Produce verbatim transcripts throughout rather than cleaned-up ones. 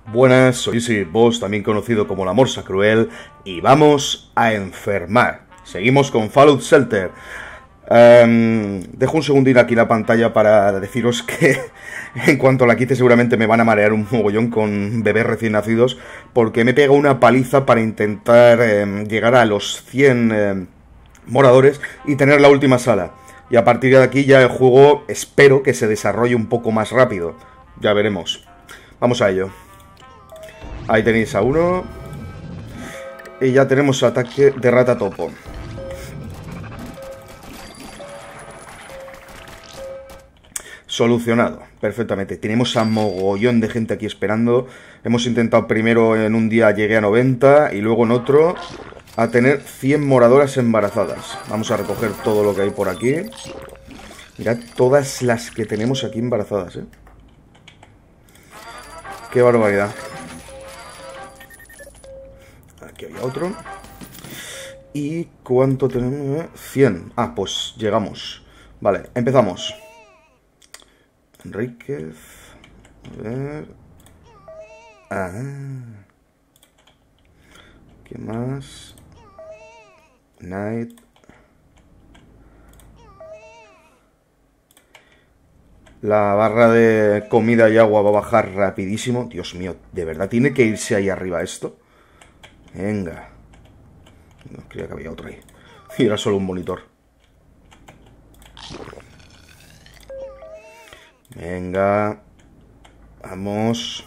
Buenas, soy Easy Boss, también conocido como la Morsa Cruel, y vamos a enfermar. Seguimos con Fallout Shelter. Um, dejo un segundín aquí la pantalla para deciros que en cuanto la quite seguramente me van a marear un mogollón con bebés recién nacidos, porque me pega una paliza para intentar eh, llegar a los cien eh, moradores y tener la última sala. Y a partir de aquí ya el juego espero que se desarrolle un poco más rápido. Ya veremos. Vamos a ello. Ahí tenéis a uno. Y ya tenemos ataque de rata topo. Solucionado, perfectamente. Tenemos a mogollón de gente aquí esperando. Hemos intentado primero en un día llegué a noventa y luego en otro a tener cien moradoras embarazadas. Vamos a recoger todo lo que hay por aquí. Mirad todas las que tenemos aquí embarazadas, ¿eh? Qué barbaridad. Aquí había otro. ¿Y cuánto tenemos? cien. Ah, pues llegamos. Vale, empezamos. Enríquez. A ver. Ah. ¿Qué más? Night. La barra de comida y agua va a bajar rapidísimo. Dios mío, ¿de verdad tiene que irse ahí arriba esto? Venga. No, creía que había otro ahí. Y era solo un monitor. Venga. Vamos.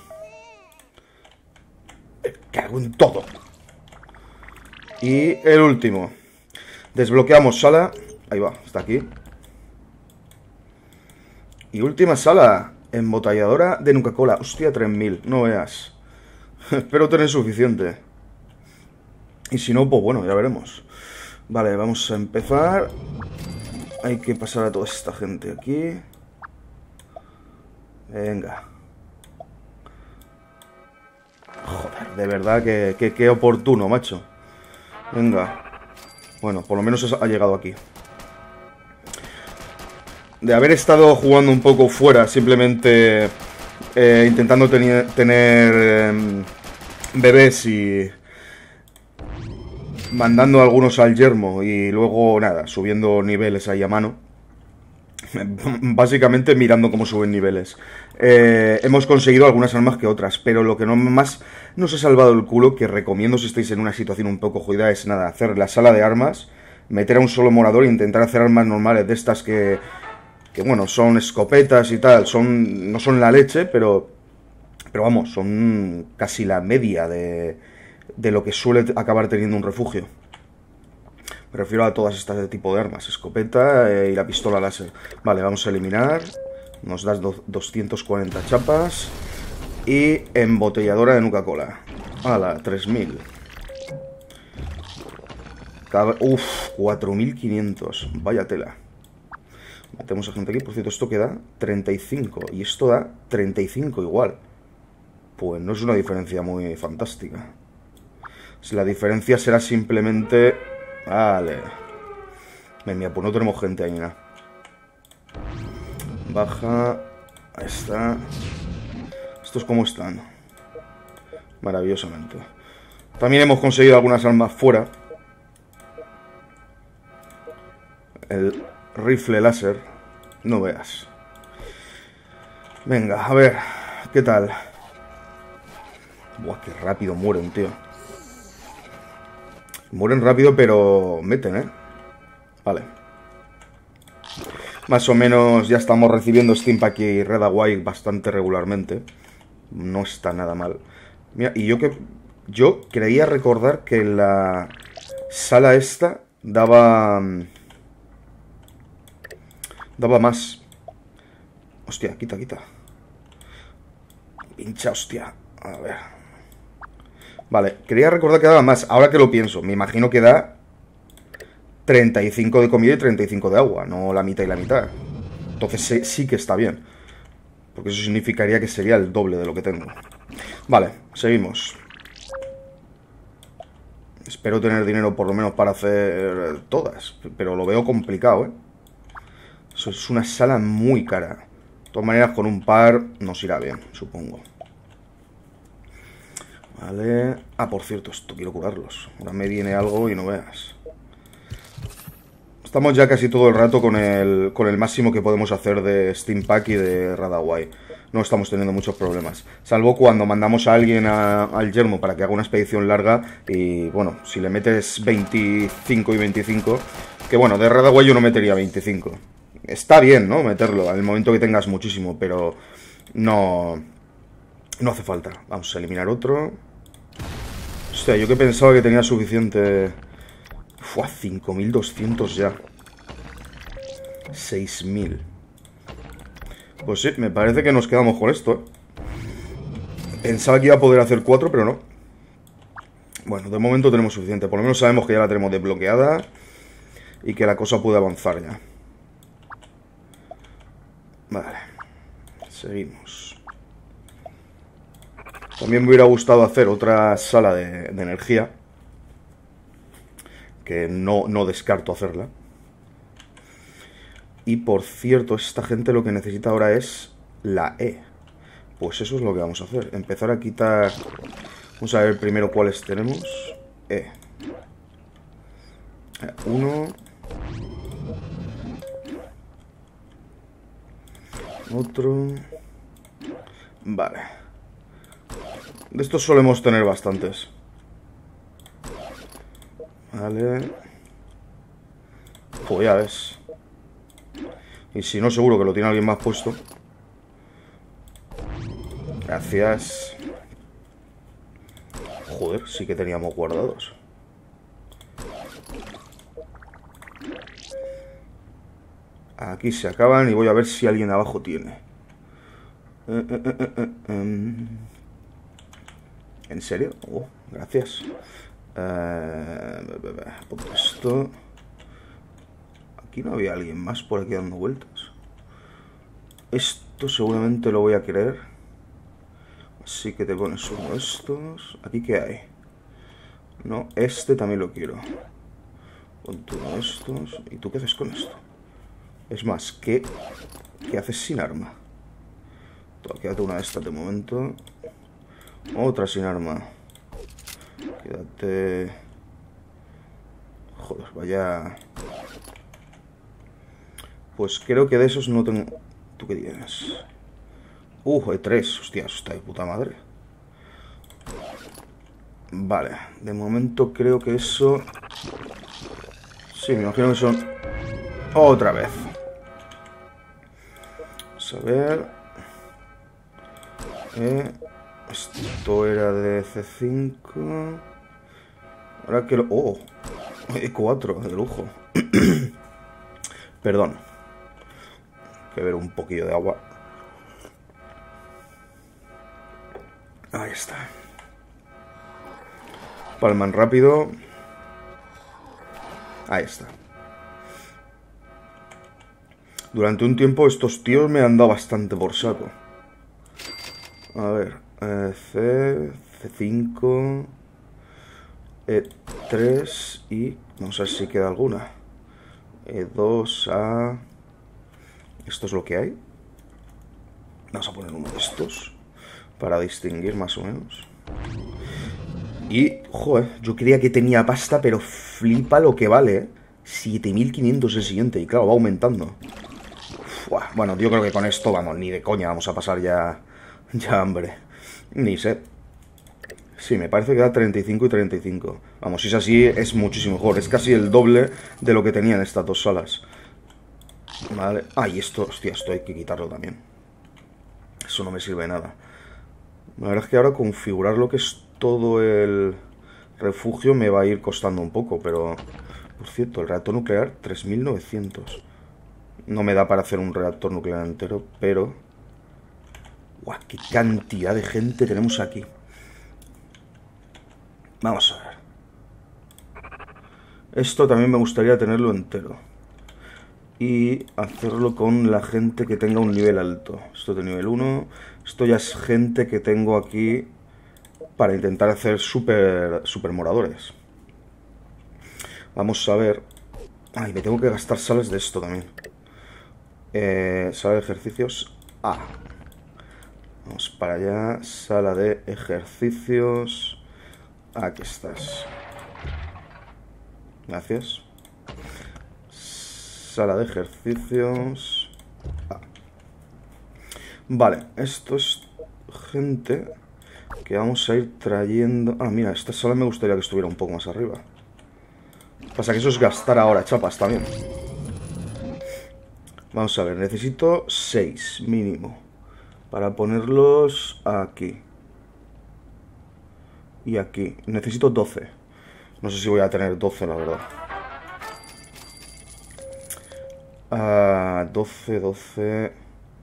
Me cago en todo. Y el último. Desbloqueamos sala. Ahí va, está aquí. Y última sala. Embotelladora de Nuka-Cola. Hostia, tres mil. No veas. Espero tener suficiente. Y si no, pues bueno, ya veremos. Vale, vamos a empezar. Hay que pasar a toda esta gente aquí. Venga. Joder, de verdad que, que, que oportuno, macho. Venga. Bueno, por lo menos ha llegado aquí. De haber estado jugando un poco fuera, simplemente eh, intentando tener, tener eh, bebés y mandando algunos al yermo y luego nada, subiendo niveles ahí a mano. Básicamente mirando cómo suben niveles. Eh, hemos conseguido algunas armas que otras, pero lo que no más nos ha salvado el culo, que recomiendo si estáis en una situación un poco jodida, es nada, hacer la sala de armas, meter a un solo morador e intentar hacer armas normales de estas que, que bueno, son escopetas y tal, son no son la leche, pero, pero vamos, son casi la media de, de lo que suele acabar teniendo un refugio. Me refiero a todas estas de tipo de armas. Escopeta eh, y la pistola láser. Vale, vamos a eliminar. Nos das doscientas cuarenta chapas. Y embotelladora de Nuka-Cola. Hala, tres mil. Uff, cuatro mil quinientos. Vaya tela. Metemos a gente aquí. Por cierto, esto queda treinta y cinco. Y esto da treinta y cinco igual. Pues no es una diferencia muy fantástica. Si la diferencia será simplemente... Vale. Mira, pues no tenemos gente ahí, nada. Baja. Ahí está. ¿Estos cómo están? Maravillosamente. También hemos conseguido algunas armas fuera. El rifle láser. No veas. Venga, a ver. ¿Qué tal? Buah, qué rápido mueren, tío. Mueren rápido, pero meten, ¿eh? Vale. Más o menos ya estamos recibiendo Steampack y Red Away bastante regularmente. No está nada mal. Mira, y yo que... Yo creía recordar que la sala esta daba... Daba más. Hostia, quita, quita. Pincha, hostia. A ver... Vale, quería recordar que daba más. Ahora que lo pienso, me imagino que da treinta y cinco de comida y treinta y cinco de agua, no la mitad y la mitad. Entonces sí, sí que está bien, porque eso significaría que sería el doble de lo que tengo. Vale, seguimos. Espero tener dinero por lo menos para hacer todas, pero lo veo complicado, ¿eh? Eso es una sala muy cara. De todas maneras, con un par nos irá bien, supongo. Vale. Ah, por cierto, esto quiero curarlos. Ahora me viene algo y no veas. Estamos ya casi todo el rato con el, con el máximo que podemos hacer de Steam Pack y de Radaway. No estamos teniendo muchos problemas. Salvo cuando mandamos a alguien a, al yermo para que haga una expedición larga. Y bueno, si le metes veinticinco y veinticinco. Que bueno, de Radaway yo no metería veinticinco. Está bien, ¿no? Meterlo al momento que tengas muchísimo. Pero no, no hace falta. Vamos a eliminar otro. Hostia, yo que pensaba que tenía suficiente. Fue a cinco mil doscientos ya. seis mil. Pues sí, me parece que nos quedamos con esto, ¿eh? Pensaba que iba a poder hacer cuatro, pero no. Bueno, de momento tenemos suficiente. Por lo menos sabemos que ya la tenemos desbloqueada y que la cosa puede avanzar ya. Vale. Seguimos. También me hubiera gustado hacer otra sala de, de energía. Que no, no descarto hacerla. Y por cierto, esta gente lo que necesita ahora es la E. Pues eso es lo que vamos a hacer. Empezar a quitar... Vamos a ver primero cuáles tenemos. E. Uno. Otro. Vale. De estos solemos tener bastantes. Vale. Pues ya ves. Y si no, seguro que lo tiene alguien más puesto. Gracias. Joder, sí que teníamos guardados. Aquí se acaban y voy a ver si alguien abajo tiene. Eh, eh, eh, eh, eh. ¿En serio? Oh, gracias. Eh, pongo esto. Aquí no había alguien más por aquí dando vueltas. Esto seguramente lo voy a querer. Así que te pones uno de estos. ¿Aquí qué hay? No, este también lo quiero. Ponte uno de estos. ¿Y tú qué haces con esto? Es más, ¿qué, qué haces sin arma? Quédate una de estas de momento. Otra sin arma. Quédate... Joder, vaya... Pues creo que de esos no tengo... ¿Tú qué tienes? Uh, hay tres. Hostia, eso está de puta madre. Vale, de momento creo que eso... Sí, me imagino que son... Otra vez. Vamos a ver... Eh... Esto era de C cinco... Ahora que lo... ¡Oh! E cuatro, de lujo. Perdón. Hay que beber un poquillo de agua. Ahí está. Palman rápido. Ahí está. Durante un tiempo estos tíos me han dado bastante por saco. A ver. Eh, C... C cinco... E tres y... Vamos a ver si queda alguna. E dos, A... Esto es lo que hay. Vamos a poner uno de estos para distinguir más o menos. Y, joder, yo creía que tenía pasta, pero flipa lo que vale, ¿eh? siete mil quinientos el siguiente. Y claro, va aumentando. Uf, bueno, yo creo que con esto, vamos, ni de coña vamos a pasar ya, ya hambre. Ni sé. Sí, me parece que da treinta y cinco y treinta y cinco. Vamos, si es así, es muchísimo mejor. Es casi el doble de lo que tenían estas dos salas. Vale. Ah, y esto, hostia, esto hay que quitarlo también. Eso no me sirve de nada. La verdad es que ahora configurar lo que es todo el refugio me va a ir costando un poco, pero... Por cierto, el reactor nuclear, tres mil novecientos. No me da para hacer un reactor nuclear entero, pero... ¡Guau! ¡Qué cantidad de gente tenemos aquí! Vamos a ver. Esto también me gustaría tenerlo entero. Y hacerlo con la gente que tenga un nivel alto. Esto de nivel uno. Esto ya es gente que tengo aquí para intentar hacer super, super moradores. Vamos a ver. Ay, me tengo que gastar salas de esto también. Eh, sala de ejercicios A. Vamos para allá. Sala de ejercicios. Aquí estás. Gracias. Sala de ejercicios. Ah. Vale, esto es gente que vamos a ir trayendo. Ah, mira, esta sala me gustaría que estuviera un poco más arriba. Pasa que eso es gastar ahora chapas también. Vamos a ver, necesito seis mínimo para ponerlos aquí y aquí. Necesito doce. No sé si voy a tener doce, la verdad. Ah, doce, doce.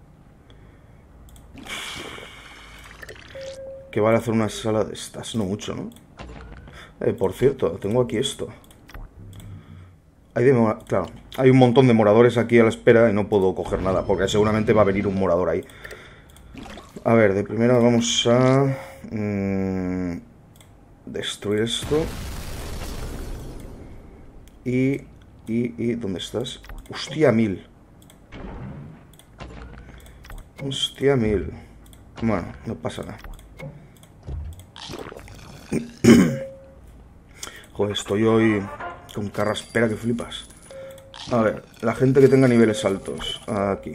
¿Qué vale hacer una sala de estas? No mucho, ¿no? Eh, por cierto, tengo aquí esto. Hay de, claro, hay un montón de moradores aquí a la espera y no puedo coger nada, porque seguramente va a venir un morador ahí. A ver, de primera vamos a mmm, destruir esto. Y, y, y, ¿dónde estás? Hostia, mil. Hostia, mil. Bueno, no pasa nada. Joder, estoy hoy con carraspera que flipas. A ver, la gente que tenga niveles altos. Aquí.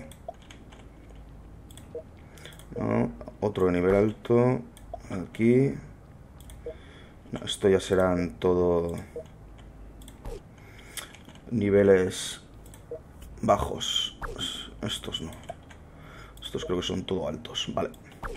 No, otro de nivel alto. Aquí. No, esto ya serán todo niveles bajos. Estos no. Estos creo que son todo altos. Vale.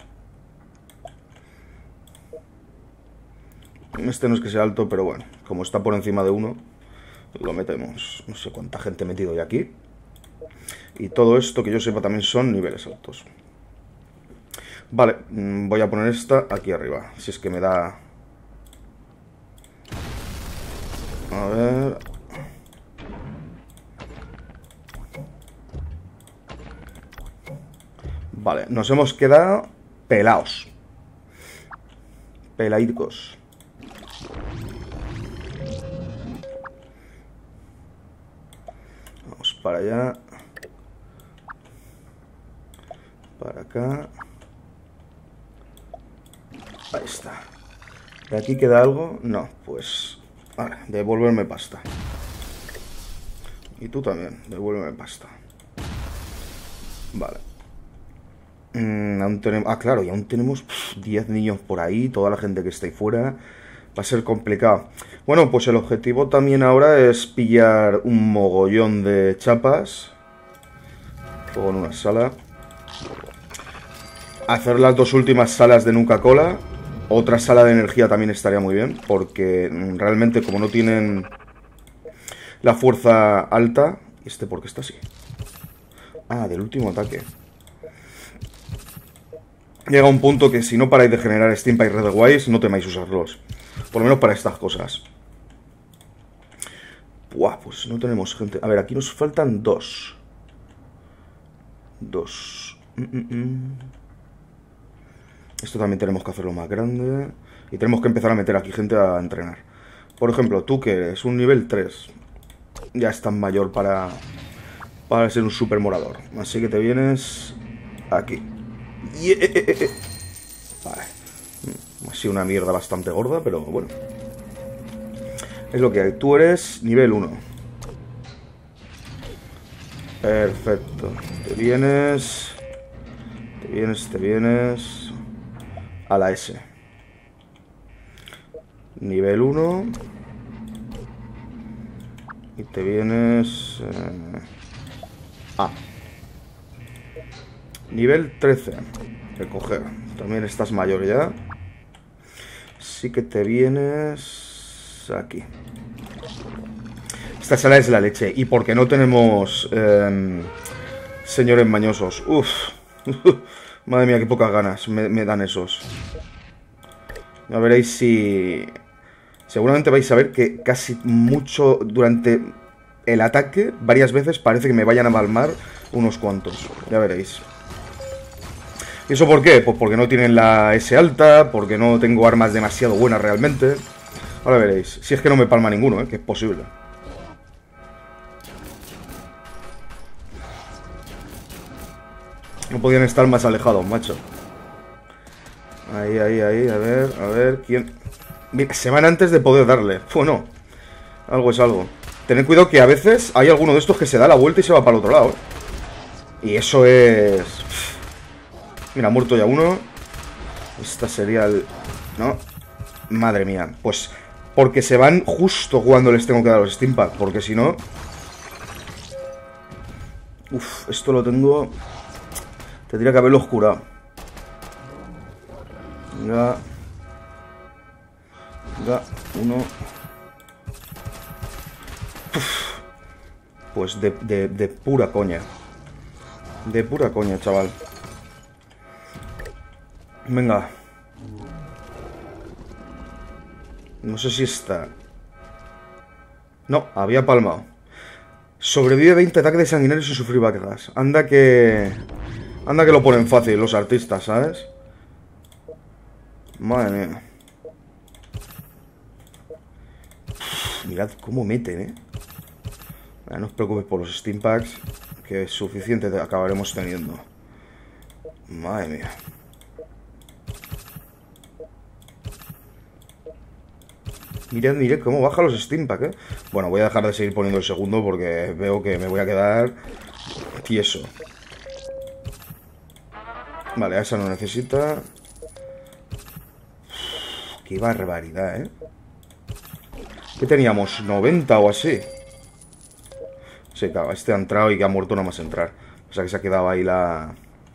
Este no es que sea alto, pero bueno, como está por encima de uno, lo metemos. No sé cuánta gente he metido ya aquí. Y todo esto, que yo sepa, también son niveles altos. Vale, voy a poner esta aquí arriba, si es que me da... A ver... Vale, nos hemos quedado pelados. Pelaicos. Vamos para allá. Para acá. Ahí está. ¿De aquí queda algo? No, pues... Vale, devuélveme pasta. Y tú también, devuélveme pasta. Vale. Mm, aún tenemos... Ah, claro, y aún tenemos diez niños por ahí, toda la gente que está ahí fuera. Va a ser complicado. Bueno, pues el objetivo también ahora es pillar un mogollón de chapas. Luego en una sala. Hacer las dos últimas salas de Nuka-Cola. Otra sala de energía también estaría muy bien, porque realmente como no tienen la fuerza alta... ¿Este por qué está así? Ah, del último ataque. Llega un punto que si no paráis de generar Steam y Redwise, no temáis usarlos. Por lo menos para estas cosas. Buah, pues no tenemos gente. A ver, aquí nos faltan dos. Dos. Mm, mm, mm. Esto también tenemos que hacerlo más grande. Y tenemos que empezar a meter aquí gente a entrenar. Por ejemplo, tú que eres un nivel tres. Ya es tan mayor para, para ser un super morador. Así que te vienes aquí. Yeah. Vale. Ha sido una mierda bastante gorda, pero bueno. Es lo que hay. Tú eres nivel uno. Perfecto. Te vienes... Te vienes, te vienes... A la S. Nivel uno. Y te vienes... Eh, A. Nivel trece. Recoger. También estás mayor ya. Así que te vienes... Aquí. Esta sala es la leche. Y porque no tenemos... Eh, señores mañosos. Uf. Madre mía, qué pocas ganas me, me dan esos. Ya veréis si... Seguramente vais a ver que casi mucho durante el ataque, varias veces parece que me vayan a palmar unos cuantos. Ya veréis. ¿Y eso por qué? Pues porque no tienen la S alta, porque no tengo armas demasiado buenas realmente. Ahora veréis. Si es que no me palma ninguno, ¿eh? Que es posible. No podían estar más alejados, macho. Ahí, ahí, ahí, a ver, a ver, ¿quién? Mira, se van antes de poder darle. Bueno, algo es algo. Tened cuidado que a veces hay alguno de estos que se da la vuelta y se va para el otro lado. Y eso es... Mira, muerto ya uno. Esta sería el... ¿No? Madre mía. Pues porque se van justo cuando les tengo que dar los Steampack. Porque si no... Uf, esto lo tengo... Tendría que haberlo curado. Venga. Venga, uno. Uf. Pues de, de, de pura coña. De pura coña, chaval. Venga. No sé si está... No, había palmado. Sobrevive veinte ataques de sanguinarios sin sufrir bajas. Anda que... Anda que lo ponen fácil los artistas, ¿sabes? Madre mía. Mirad cómo meten, ¿eh? No os preocupéis por los Steampacks, que es suficiente acabaremos teniendo. Madre mía. Mirad, mirad cómo baja los Steampacks, ¿eh? Bueno, voy a dejar de seguir poniendo el segundo porque veo que me voy a quedar tieso. Vale, esa no necesita. Uf, qué barbaridad, ¿eh? ¿Qué teníamos? ¿noventa o así? Sí, claro, este ha entrado y que ha muerto nada más entrar. O sea que se ha quedado ahí la...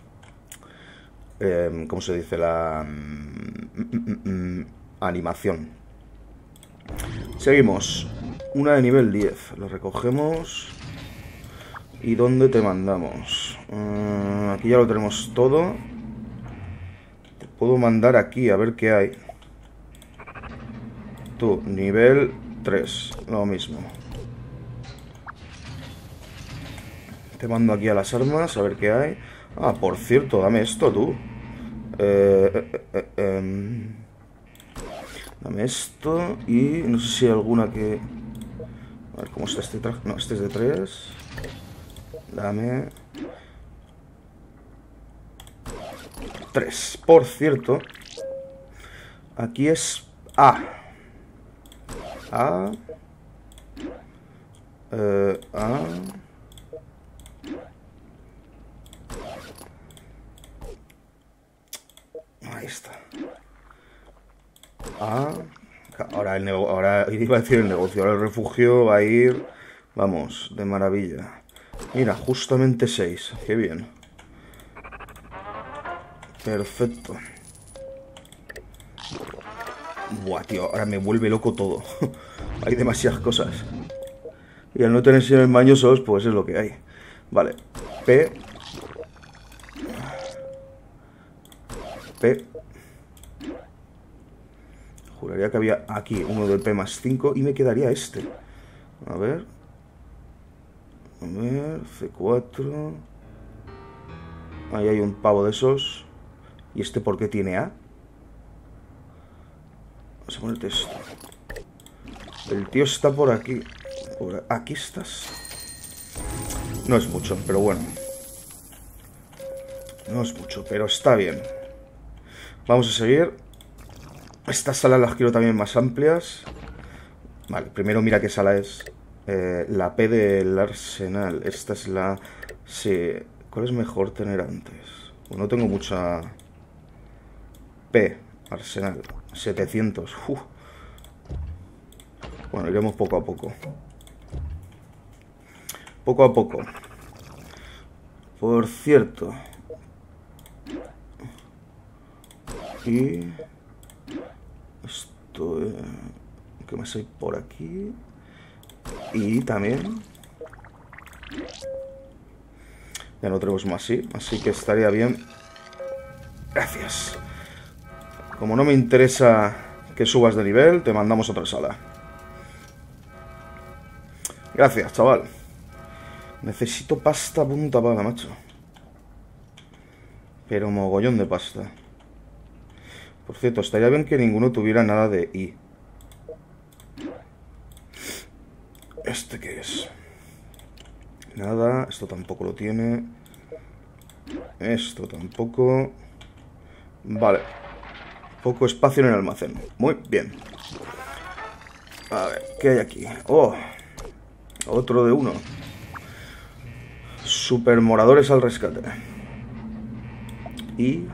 Eh, ¿Cómo se dice? La... Mm, mm, mm, animación. Seguimos. Una de nivel diez. Lo recogemos. ¿Y dónde te mandamos? Uh, aquí ya lo tenemos todo. Te puedo mandar aquí a ver qué hay. Tú, nivel tres. Lo mismo. Te mando aquí a las armas a ver qué hay. Ah, por cierto, dame esto tú. Eh, eh, eh, eh, dame esto. Y no sé si hay alguna que... A ver cómo está este traje. No, este es de tres. Dame... tres. Por cierto, aquí es A. A. Eh, A. Ahí está. Ah, ahora el negocio, ahora iba a decir el negocio, ahora el refugio va a ir, vamos, de maravilla. Mira, justamente seis, qué bien. Perfecto. Buah, tío, ahora me vuelve loco todo. Hay demasiadas cosas. Y al no tener señores mañosos, pues es lo que hay. Vale, P... P... Juraría que había aquí uno del P más cinco y me quedaría este. A ver. A ver, C cuatro. Ahí hay un pavo de esos. ¿Y este por qué tiene A? Vamos a ponerte esto. El tío está por aquí. Por aquí estás. No es mucho, pero bueno. No es mucho, pero está bien. Vamos a seguir. Estas salas las quiero también más amplias. Vale, primero mira qué sala es. Eh, la P del arsenal. Esta es la... Sí. ¿Cuál es mejor tener antes? Pues no tengo mucha... P, arsenal. setecientos. Uf. Bueno, iremos poco a poco. Poco a poco. Por cierto. Y... Esto... Eh, ¿qué más hay por aquí? Y también... Ya no tenemos más, sí. Así que estaría bien. Gracias. Como no me interesa que subas de nivel, te mandamos otra sala. Gracias, chaval. Necesito pasta punta pala, macho. Pero mogollón de pasta. Por cierto, estaría bien que ninguno tuviera nada de I. ¿Este qué es? Nada, esto tampoco lo tiene. Esto tampoco. Vale. Poco espacio en el almacén. Muy bien. A ver, ¿qué hay aquí? Oh, otro de uno. Super moradores al rescate. Y...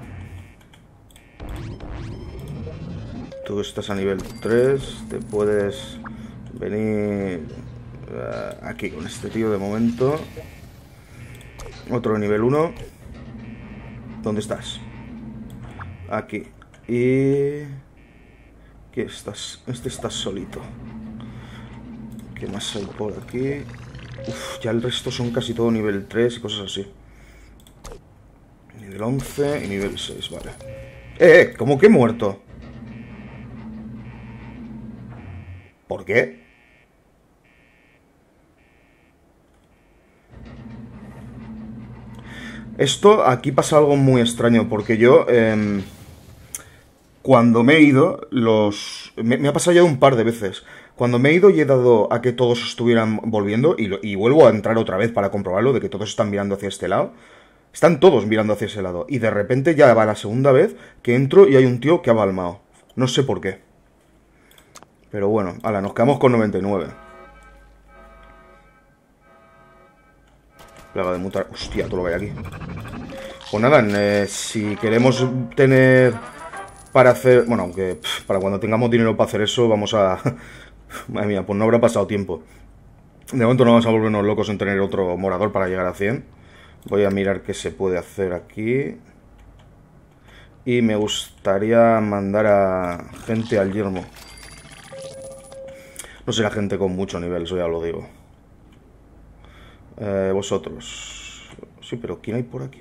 tú estás a nivel tres. Te puedes venir uh, aquí con este tío de momento. Otro de nivel uno. ¿Dónde estás? Aquí. Y... ¿qué estás? Este está solito. ¿Qué más hay por aquí? Uf, ya el resto son casi todo nivel tres y cosas así. Nivel once y nivel seis, vale. ¡Eh, eh! ¿Cómo que he muerto? ¿Por qué? Esto, aquí pasa algo muy extraño, porque yo... Eh, cuando me he ido, los... Me, me ha pasado ya un par de veces. Cuando me he ido y he dado a que todos estuvieran volviendo, y, lo, y vuelvo a entrar otra vez para comprobarlo, de que todos están mirando hacia este lado. Están todos mirando hacia ese lado. Y de repente ya va la segunda vez que entro y hay un tío que ha balmao. No sé por qué. Pero bueno, ala, nos quedamos con noventa y nueve. Plaga de mutar... Hostia, todo lo que hay aquí. Pues nada, eh, si queremos tener... para hacer... bueno, aunque pff, para cuando tengamos dinero para hacer eso, vamos a... madre mía, pues no habrá pasado tiempo. De momento no vamos a volvernos locos en tener otro morador para llegar a cien. Voy a mirar qué se puede hacer aquí. Y me gustaría mandar a gente al yermo. No será gente con mucho nivel, eso ya lo digo. Eh, vosotros. Sí, pero ¿quién hay por aquí?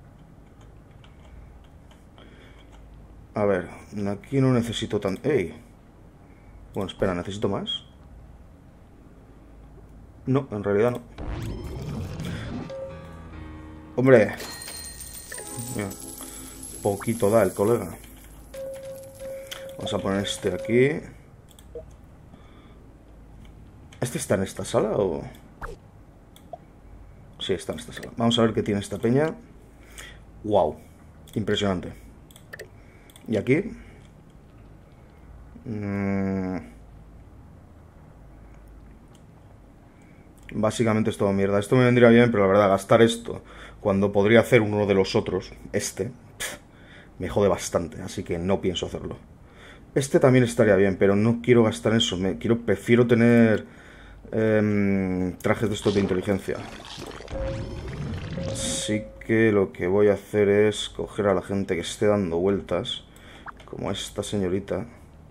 A ver, aquí no necesito tan... ¡Ey! Bueno, espera, ¿necesito más? No, en realidad no. ¡Hombre! Mira, poquito da el colega. Vamos a poner este aquí. ¿Este está en esta sala o...? Sí, está en esta sala. Vamos a ver qué tiene esta peña. ¡Wow! Impresionante. ¿Y aquí? Mm. Básicamente es todo mierda. Esto me vendría bien, pero la verdad, gastar esto cuando podría hacer uno de los otros, este, pff, me jode bastante, así que no pienso hacerlo. Este también estaría bien, pero no quiero gastar en eso. Me quiero, prefiero tener eh, trajes de estos de inteligencia. Así que lo que voy a hacer es coger a la gente que esté dando vueltas, como esta señorita.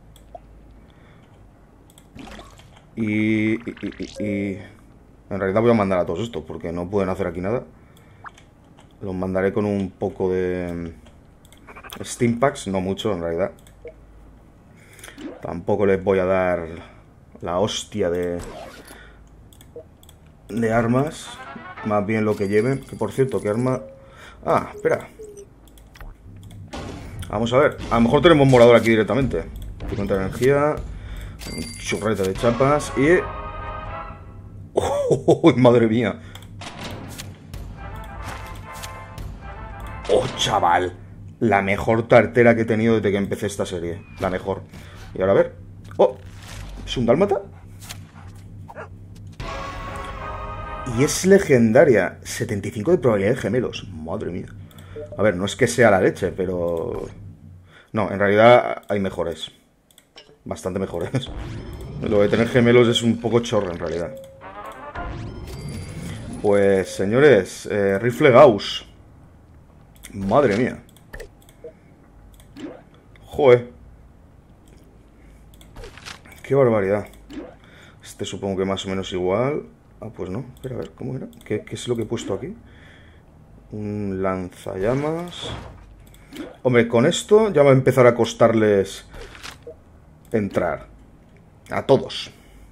Y, y, y, y... en realidad voy a mandar a todos estos, porque no pueden hacer aquí nada. Los mandaré con un poco de Steam Packs, no mucho en realidad. Tampoco les voy a dar la hostia de, de armas. Más bien lo que lleven. Que por cierto, ¿qué arma? Ah, espera. Vamos a ver. A lo mejor tenemos morador aquí directamente. cincuenta de energía. Un churrete de chapas. Y... ¡oh, madre mía! ¡Oh, chaval! La mejor tartera que he tenido desde que empecé esta serie. La mejor. Y ahora a ver. ¡Oh! ¿Es un dálmata? Y es legendaria. setenta y cinco de probabilidad de gemelos. Madre mía. A ver, no es que sea la leche, pero... no, en realidad hay mejores. Bastante mejores. Lo de tener gemelos es un poco chorro, en realidad. Pues, señores, eh, rifle Gauss. Madre mía. Joder. Qué barbaridad. Este supongo que más o menos igual. Ah, pues no. Espera, a ver, ¿cómo era? ¿Qué, qué es lo que he puesto aquí? Un lanzallamas. Hombre, con esto ya va a empezar a costarles entrar. A todos.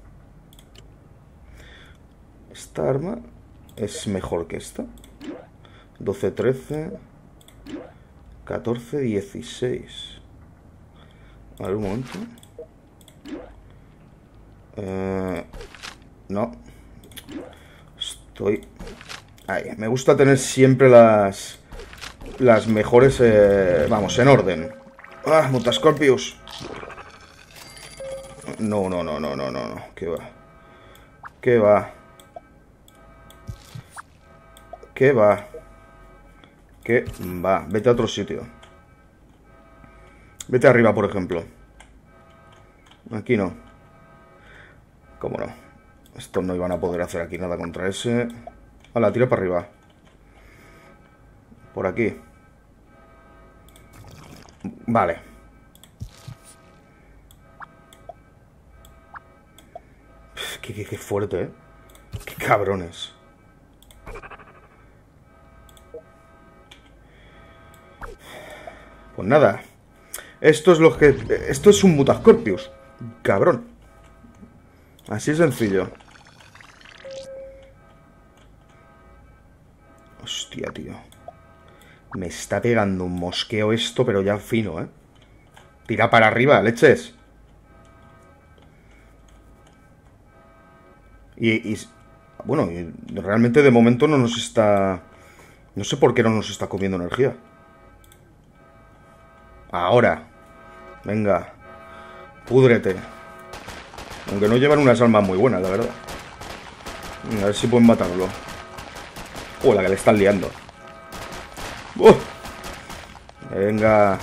Esta arma es mejor que esta. doce, trece, catorce, dieciséis. A ver, un momento. Eh, no. Estoy... ahí. Me gusta tener siempre las... las mejores... Eh, vamos, en orden. Ah, Mutascorpius. No, no, no, no, no, no, no. ¿Qué va? ¿Qué va? ¿Qué va? ¿Qué va? Vete a otro sitio. Vete arriba, por ejemplo. Aquí no. ¿Cómo no? Estos no iban a poder hacer aquí nada contra ese. Hala, tira para arriba. Por aquí. Vale. Qué, qué, qué fuerte, ¿eh? Qué cabrones. Pues nada. Esto es lo que... Esto es un Mutascorpius. Cabrón. Así sencillo. Hostia, tío. Me está pegando un mosqueo esto, pero ya fino, ¿eh? Tira para arriba, leches. Y, y... Bueno, y realmente de momento no nos está... No sé por qué no nos está comiendo energía. Ahora. Venga. Púdrete. Aunque no llevan unas almas muy buenas, la verdad. A ver si pueden matarlo. Oh, la que le están liando. ¡Uh! Venga.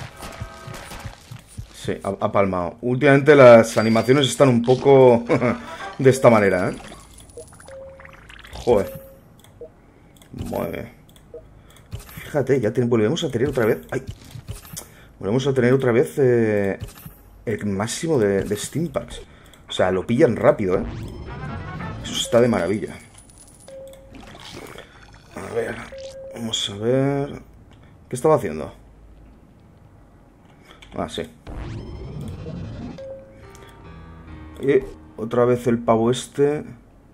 Sí, ha, ha palmado. Últimamente las animaciones están un poco de esta manera, ¿eh? Joder. Madre. Fíjate, ya ten, volvemos a tener otra vez... ¡Ay! Volvemos a tener otra vez eh, el máximo de, de Stimpaks. O sea, lo pillan rápido, ¿eh? Eso está de maravilla. A ver, vamos a ver... ¿Qué estaba haciendo? Ah, sí. Y otra vez el pavo este.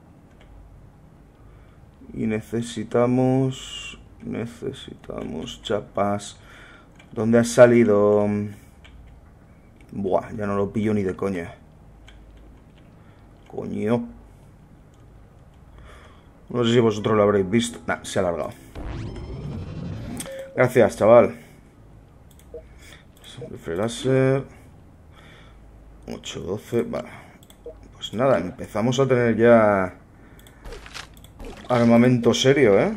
Y necesitamos... Necesitamos chapas. ¿Dónde has salido? Buah, ya no lo pillo ni de coña. Coño. No sé si vosotros lo habréis visto. Nah, se ha alargado. Gracias, chaval. Rifle láser. ocho, doce. Vale. Pues nada, empezamos a tener ya armamento serio, ¿eh?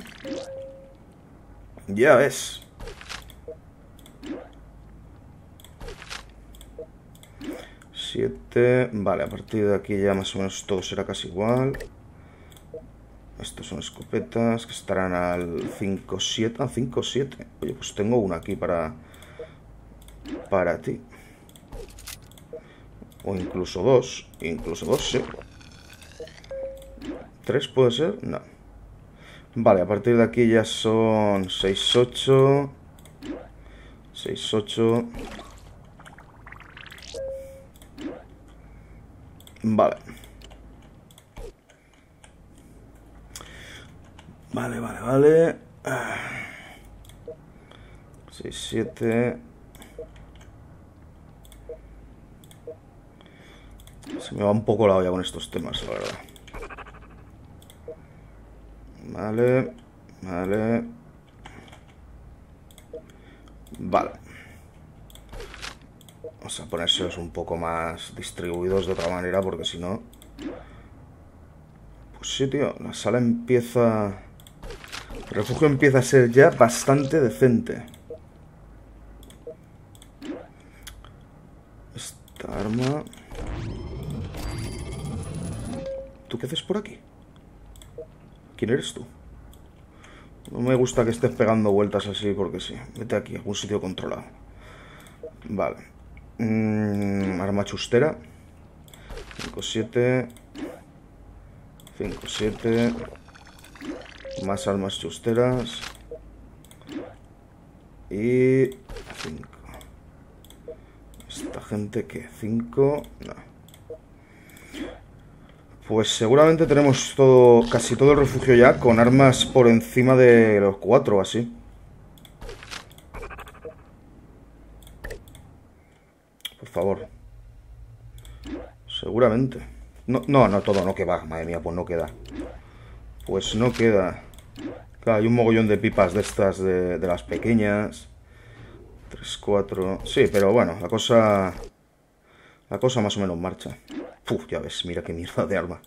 Ya ves. siete. Vale, a partir de aquí ya más o menos todo será casi igual. Estos son escopetas que estarán al cinco siete. Ah, cinco siete. Oye, pues tengo una aquí para... Para ti. O incluso dos. Incluso dos, sí. ¿Tres puede ser? No. Vale, a partir de aquí ya son seis ocho. seis ocho. Vale. Vale, vale, vale. seis siete. Se me va un poco la olla con estos temas, la verdad. Vale. Vale. Vale. Vamos a ponérselos un poco más distribuidos de otra manera, porque si no... Pues sí, tío. La sala empieza... El refugio empieza a ser ya bastante decente. Esta arma... ¿Tú qué haces por aquí? ¿Quién eres tú? No me gusta que estés pegando vueltas así porque sí. Vete aquí, a algún sitio controlado. Vale. Mm, arma chustera. cinco siete. cinco siete. Más armas chusteras. Y... cinco. ¿Esta gente qué? cinco. No. Pues seguramente tenemos todo, casi todo el refugio ya con armas por encima de los cuatro, así. Por favor. Seguramente. No, no, no, todo no, que va, madre mía, pues no queda. Pues no queda. Claro, hay un mogollón de pipas de estas, de, de las pequeñas. tres, cuatro... Sí, pero bueno, la cosa... La cosa más o menos marcha. Uf, ya ves, mira qué mierda de arma.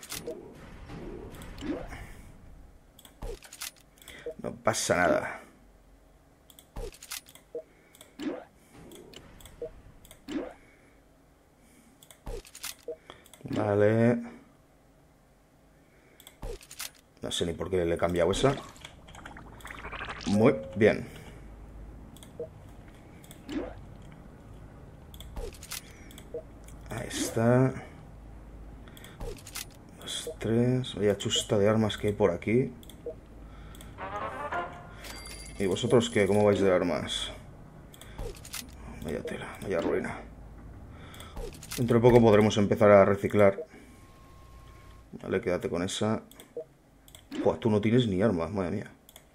No pasa nada. Vale. No sé ni por qué le he cambiado esa. Muy bien. Ahí está. Los tres. Vaya chusta de armas que hay por aquí. ¿Y vosotros qué? ¿Cómo vais de armas? Vaya tela, vaya ruina. Dentro de poco podremos empezar a reciclar. Vale, quédate con esa. Buah, tú no tienes ni arma, madre mía.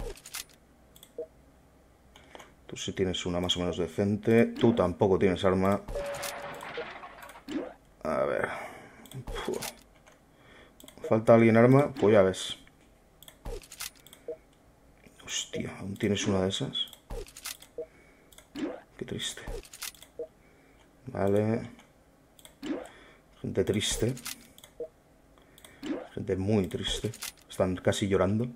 Tú sí tienes una más o menos decente. Tú tampoco tienes arma. A ver. Uf. ¿Falta alguien arma? Pues ya ves. Hostia, ¿aún tienes una de esas? Qué triste. Vale. Gente triste. Gente muy triste. Están casi llorando.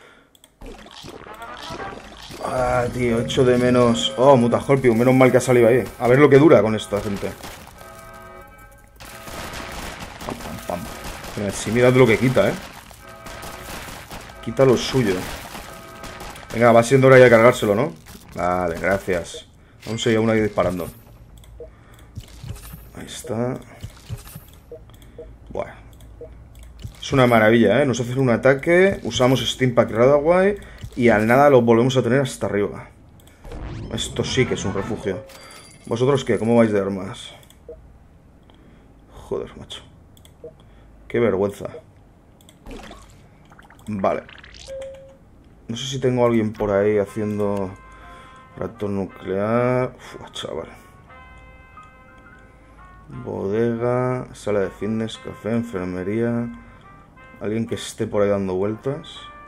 Ah, tío, echo de menos... Oh, Mutascorpion, menos mal que ha salido ahí. A ver lo que dura con esta gente. Pam, pam, pam. Mira, si mirad lo que quita, eh. Quita lo suyo. Venga, va siendo hora ya de cargárselo, ¿no? Vale, gracias. Aún sigue uno ahí disparando. Ahí está. Buah. Es una maravilla, ¿eh? Nos hacen un ataque, usamos Steampack Radaway y al nada lo volvemos a tener hasta arriba. Esto sí que es un refugio. ¿Vosotros qué? ¿Cómo vais de armas? Joder, macho. Qué vergüenza. Vale. No sé si tengo a alguien por ahí haciendo reactor nuclear. Uf, chaval. Bodega, sala de fitness, café, enfermería. Alguien que esté por ahí dando vueltas.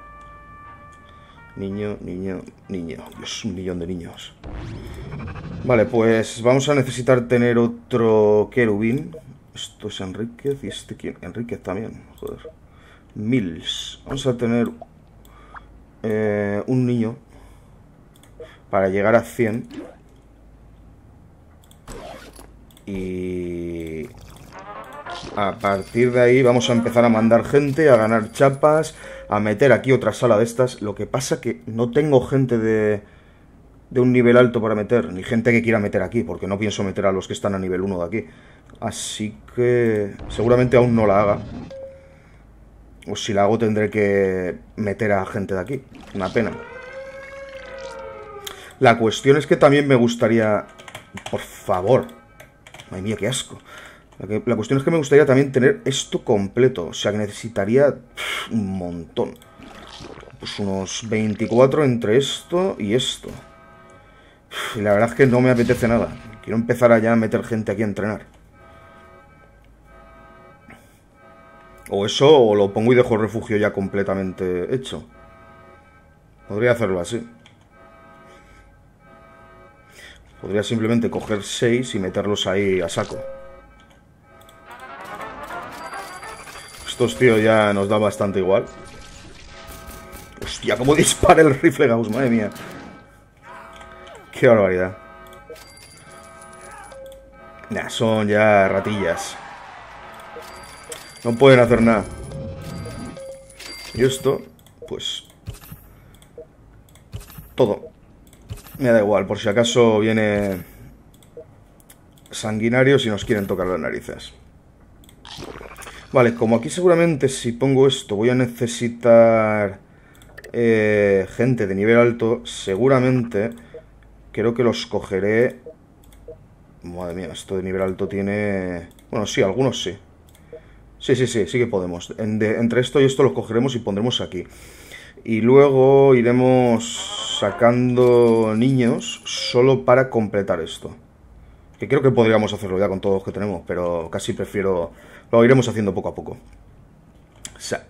Niño, niño, niño. Dios, un millón de niños. Vale, pues vamos a necesitar tener otro querubín. Esto es Enríquez y este quién. Enríquez también, joder. Mills. Vamos a tener eh, un niño para llegar a cien. Y a partir de ahí vamos a empezar a mandar gente, a ganar chapas, a meter aquí otra sala de estas. Lo que pasa que no tengo gente de, de un nivel alto para meter, ni gente que quiera meter aquí, porque no pienso meter a los que están a nivel uno de aquí. Así que seguramente aún no la haga. O si la hago tendré que meter a gente de aquí. Una pena. La cuestión es que también me gustaría... Por favor. Madre mía, qué asco. La, que, la cuestión es que me gustaría también tener esto completo. O sea, que necesitaría pff, un montón. Pues unos veinticuatro entre esto y esto. Pff, y la verdad es que no me apetece nada. Quiero empezar allá a meter gente aquí a entrenar. O eso, o lo pongo y dejo el refugio ya completamente hecho. Podría hacerlo así. Podría simplemente coger seis y meterlos ahí a saco. Estos tíos ya nos da bastante igual. Hostia, cómo dispara el rifle Gauss, madre mía. Qué barbaridad. Nah, son ya ratillas. No pueden hacer nada. Y esto, pues... todo. Me da igual, por si acaso viene... sanguinarios y nos quieren tocar las narices. Vale, como aquí seguramente si pongo esto voy a necesitar... Eh, gente de nivel alto, seguramente... Creo que los cogeré... Madre mía, esto de nivel alto tiene... Bueno, sí, algunos sí. Sí, sí, sí, sí que podemos. En de, entre esto y esto los cogeremos y pondremos aquí. Y luego iremos sacando niños solo para completar esto. Que creo que podríamos hacerlo ya con todos los que tenemos, pero casi prefiero... Lo iremos haciendo poco a poco. O sea,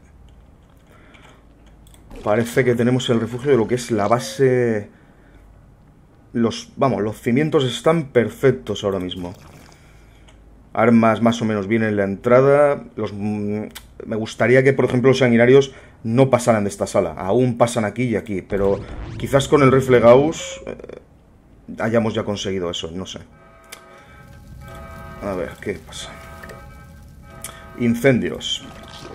parece que tenemos el refugio de lo que es la base los, vamos, los cimientos están perfectos ahora mismo. Armas más o menos bien en la entrada. Los, mm, me gustaría que, por ejemplo, los sanguinarios no pasaran de esta sala. Aún pasan aquí y aquí, pero quizás con el rifle Gauss eh, hayamos ya conseguido eso, no sé. A ver, ¿qué pasa? Incendios.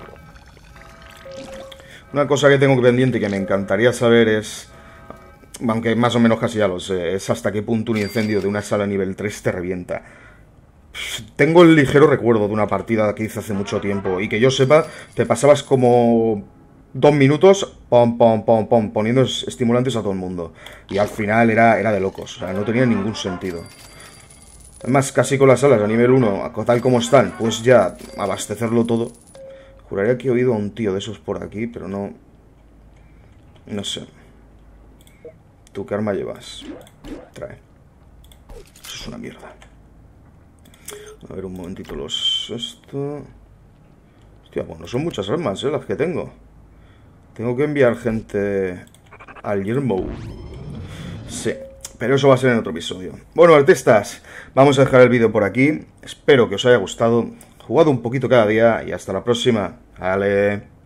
Una cosa que tengo pendiente y que me encantaría saber es, aunque más o menos casi ya lo sé, es hasta qué punto un incendio de una sala nivel tres te revienta. Tengo el ligero recuerdo de una partida que hice hace mucho tiempo y que yo sepa, te pasabas como dos minutos pom, pom, pom, pom, poniendo estimulantes a todo el mundo. Y al final era, era de locos, o sea, no tenía ningún sentido. Además, casi con las salas a nivel uno, tal como están, pues ya abastecerlo todo. Juraría que he oído a un tío de esos por aquí, pero no... No sé. ¿Tú qué arma llevas? Trae. Eso es una mierda. A ver, un momentito los... Esto... Hostia, bueno, son muchas armas, ¿eh? Las que tengo. Tengo que enviar gente al Yermo. Sí, pero eso va a ser en otro episodio. Bueno, artistas, vamos a dejar el vídeo por aquí. Espero que os haya gustado. Jugado un poquito cada día y hasta la próxima. ¡Ale!